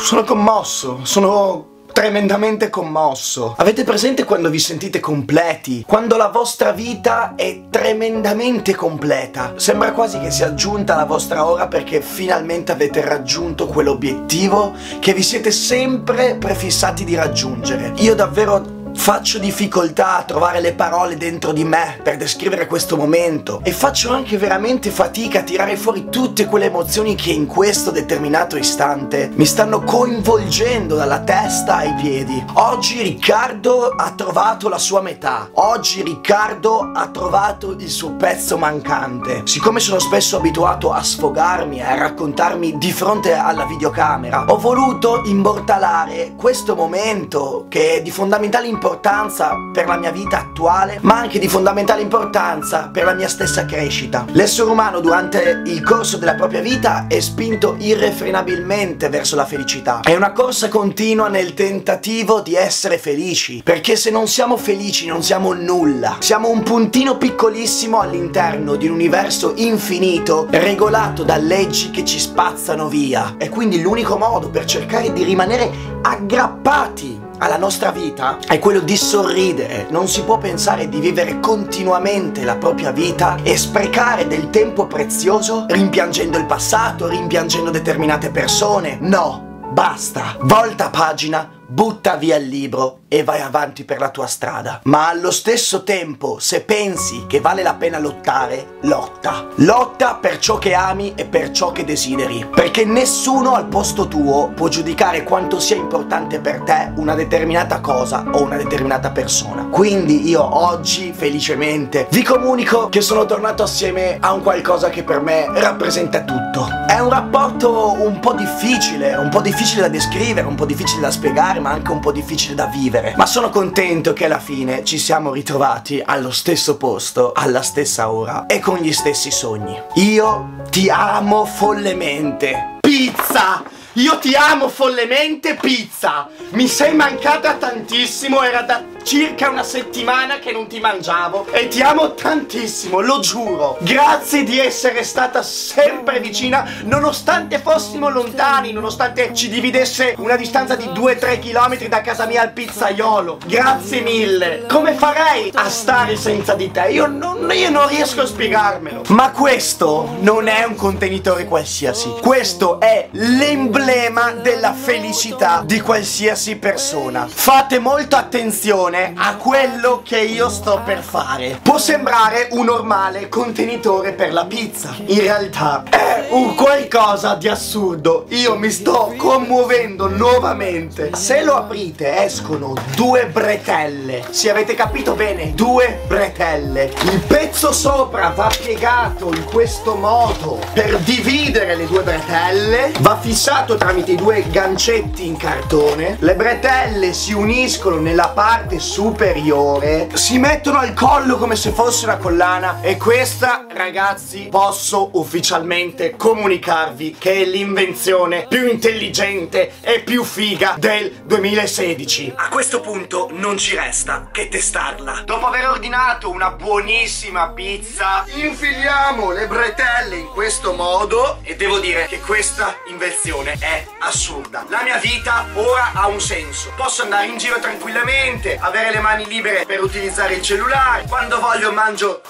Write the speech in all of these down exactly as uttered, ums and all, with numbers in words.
Sono commosso, sono tremendamente commosso. Avete presente quando vi sentite completi? Quando la vostra vita è tremendamente completa. Sembra quasi che sia giunta la vostra ora perché finalmente avete raggiunto quell'obiettivo che vi siete sempre prefissati di raggiungere. Io davvero faccio difficoltà a trovare le parole dentro di me per descrivere questo momento e faccio anche veramente fatica a tirare fuori tutte quelle emozioni che in questo determinato istante mi stanno coinvolgendo dalla testa ai piedi. Oggi Riccardo ha trovato la sua metà. Oggi Riccardo ha trovato il suo pezzo mancante. Siccome sono spesso abituato a sfogarmi e a raccontarmi di fronte alla videocamera, ho voluto immortalare questo momento che è di fondamentale importanza per la mia vita attuale, ma anche di fondamentale importanza per la mia stessa crescita. L'essere umano durante il corso della propria vita è spinto irrefrenabilmente verso la felicità. È una corsa continua nel tentativo di essere felici, perché se non siamo felici non siamo nulla. Siamo un puntino piccolissimo all'interno di un universo infinito regolato da leggi che ci spazzano via. E quindi l'unico modo per cercare di rimanere aggrappati alla nostra vita è quello di sorridere. Non si può pensare di vivere continuamente la propria vita e sprecare del tempo prezioso rimpiangendo il passato, rimpiangendo determinate persone. No, basta, volta pagina, butta via il libro e vai avanti per la tua strada. Ma allo stesso tempo, se pensi che vale la pena lottare, lotta. Lotta per ciò che ami e per ciò che desideri. Perché nessuno al posto tuo può giudicare quanto sia importante per te una determinata cosa o una determinata persona. Quindi io oggi, felicemente, vi comunico che sono tornato assieme a un qualcosa che per me rappresenta tutto. È un rapporto un po' difficile, un po' difficile da descrivere, un po' difficile da spiegare, ma anche un po' difficile da vivere. Ma sono contento che alla fine ci siamo ritrovati allo stesso posto, alla stessa ora e con gli stessi sogni. Io ti amo follemente. Pizza! Io ti amo follemente, pizza! Mi sei mancata tantissimo, era da circa una settimana che non ti mangiavo e ti amo tantissimo, lo giuro. Grazie di essere stata sempre vicina nonostante fossimo lontani, nonostante ci dividesse una distanza di due tre chilometri da casa mia al pizzaiolo. Grazie mille. Come farei a stare senza di te? Io non, io non riesco a spiegarmelo. Ma questo non è un contenitore qualsiasi. Questo è l'emblema della felicità di qualsiasi persona. Fate molta attenzione a quello che io sto per fare. Può sembrare un normale contenitore per la pizza, in realtà è un qualcosa di assurdo. Io mi sto commuovendo nuovamente. Se lo aprite escono due bretelle. Sì, avete capito bene, due bretelle. Il pezzo sopra va piegato in questo modo per dividere le due bretelle. Va fissato tramite i due gancetti in cartone. Le bretelle si uniscono nella parte superiore, si mettono al collo come se fosse una collana e questa, ragazzi, posso ufficialmente comunicarvi che è l'invenzione più intelligente e più figa del duemilasedici. A questo punto non ci resta che testarla. Dopo aver ordinato una buonissima pizza, infiliamo le bretelle in questo modo e devo dire che questa invenzione è assurda. La mia vita ora ha un senso. Posso andare in giro tranquillamente, avere le mani libere per utilizzare il cellulare, quando voglio mangio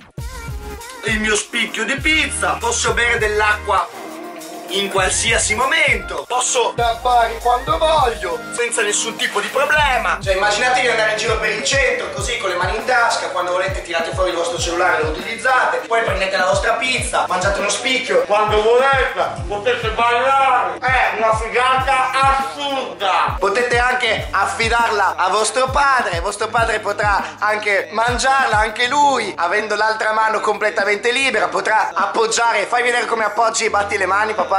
il mio spicchio di pizza, posso bere dell'acqua in qualsiasi momento, posso tappare quando voglio senza nessun tipo di problema. Cioè immaginatevi di andare in giro per il centro così con le mani in tasca, quando volete tirate fuori il vostro cellulare, lo utilizzate, poi prendete la vostra pizza, mangiate uno spicchio quando volete, potete ballare. È una figata assurda. Potete anche affidarla a vostro padre, vostro padre potrà anche mangiarla anche lui, avendo l'altra mano completamente libera, potrà appoggiare. Fai vedere come appoggi e batti le mani, papà.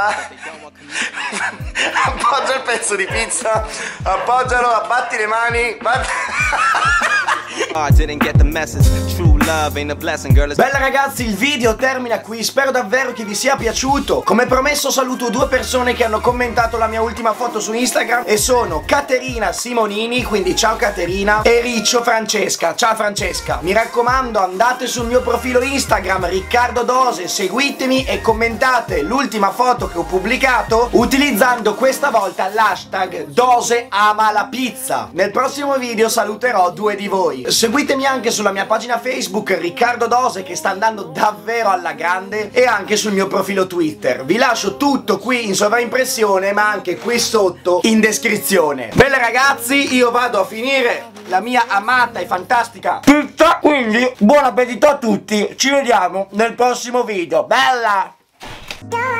Appoggia il pezzo di pizza, appoggialo, abbatti le mani, batti... I didn't get the message. True Bella ragazzi, il video termina qui, spero davvero che vi sia piaciuto. Come promesso saluto due persone che hanno commentato la mia ultima foto su Instagram e sono Caterina Simonini, quindi ciao Caterina, e Riccio Francesca, ciao Francesca. Mi raccomando, andate sul mio profilo Instagram Riccardo Dose, seguitemi e commentate l'ultima foto che ho pubblicato utilizzando questa volta l'hashtag Dose ama la pizza. Nel prossimo video saluterò due di voi. Seguitemi anche sulla mia pagina Facebook Riccardo Dose, che sta andando davvero alla grande, e anche sul mio profilo Twitter. Vi lascio tutto qui in sovraimpressione, ma anche qui sotto in descrizione. Belle ragazzi, io vado a finire la mia amata e fantastica pizza, quindi buon appetito a tutti, ci vediamo nel prossimo video. Bella!